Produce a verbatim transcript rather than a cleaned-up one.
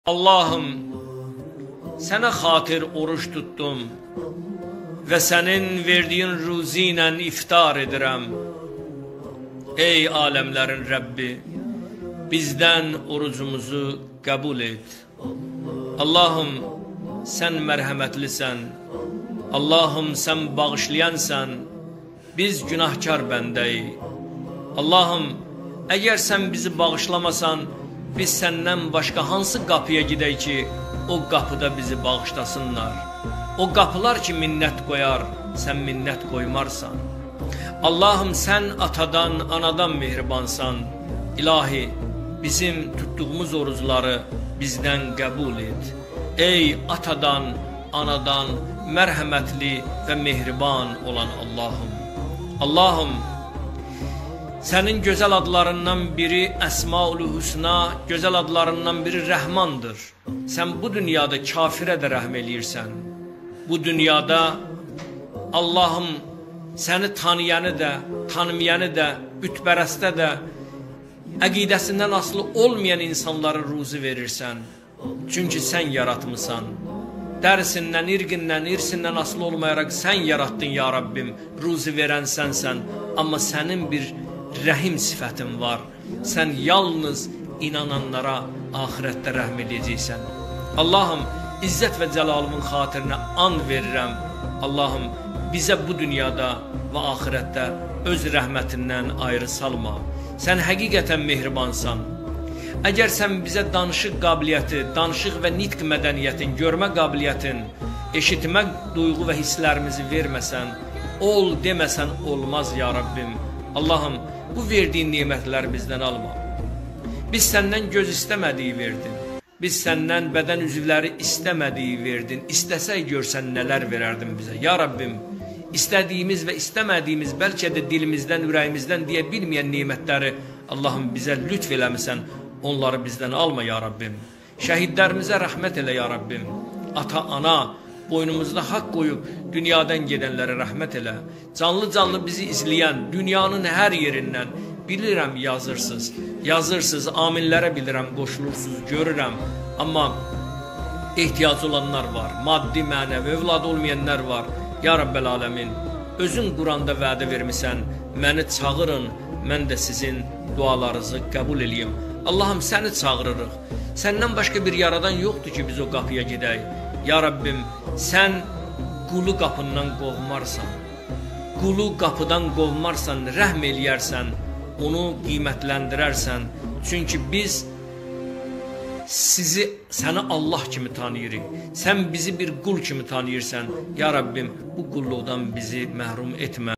Allah'ım, sənə xatir oruç tutdum və sənin verdiyin ruzi ilə iftar edirəm. Ey aləmlərin Rəbbi, bizdən orucumuzu qəbul et. Allah'ım, sən mərhəmətlisən. Allah'ım, sən bağışlayansan. Biz günahkar bəndəyik. Allah'ım, əgər sən bizi bağışlamasan, biz səndən başqa hansı qapıya gidək ki, o qapıda bizi bağışlasınlar. O qapılar ki, minnət qoyar, sən minnət qoymarsan. Allah'ım, sən atadan, anadan mehribansan. İlahi, bizim tutduğumuz orucları bizdən qəbul et. Ey atadan, anadan mərhəmətli və mehriban olan Allah'ım. Allah'ım, sənin gözəl adlarından biri Əsmaül Hüsna, gözəl adlarından biri Rəhmandır. Sən bu dünyada kafirə də rəhm eləyirsən. Bu dünyada Allah'ım, səni tanıyanı da, tanımayanı da, bütpərəstə də, əqidəsindən asılı olmayan insanlara ruzi verirsən. Çünki sən yaratmısan. Dərsindən, irqindən, irsindən asılı olmayaraq sən yarattın ya Rabbim. Ruzi verən sənsən. Amma sənin bir rəhim sifətin var. Sən yalnız inananlara ahirətdə rəhm edəcəksən. Allah'ım, İzzət və Cəlalımın xatirinə and verirəm. Allah'ım, bizə bu dünyada və ahirətdə öz rəhmətindən ayrı salma. Sən həqiqətən mehribansan. Əgər sən bizə danışıq qabiliyyəti, danışıq və nitq mədəniyyətin, görmə qabiliyyətin, eşitmə duyğu və hisslərimizi verməsən, ol deməsən olmaz ya Rabbim. Allah'ım, bu verdiyin nimətləri bizdən alma. Biz səndən göz istəmədiyi verdin. Biz səndən bədən üzvləri istəmədiyi verdin. İstəsək görsən nələr verərdin bizə. Ya Rabbim, istədiyimiz və istəmədiyimiz, bəlkə də dilimizdən, ürəyimizdən deyə bilməyən nimətləri Allah'ım bizə lütf eləmisən, onları bizdən alma ya Rabbim. Şəhidlərimizə rəhmət elə ya Rabbim. Ata, ana, boynumuzda haqq qoyub dünyadan gedənlərə rəhmət elə. Canlı-canlı bizi izləyən dünyanın hər yerindən bilirəm yazırsınız. Yazırsınız, aminlərə bilirəm, qoşulursunuz, görürəm. Amma ehtiyacı olanlar var, maddi, mənəvi, övladı olmayanlar var. Ya Rabbəl aləmin, özün Quranda vədə vermisən, məni çağırın, mən də sizin dualarınızı qəbul eləyim. Allah'ım, səni çağırırıq. Səndən başqa bir yaradan yoxdur ki, biz o qapıya gedək. Ya Rabbim, sən qulu qapından qovmarsan, qulu qapıdan qovmarsan, rəhm eləyərsən, onu qiymətləndirərsən. Çünki biz sizi, səni Allah kimi tanıyırıq. Sən bizi bir qul kimi tanıyırsan. Ya Rabbim, bu qulluqdan bizi məhrum etmə.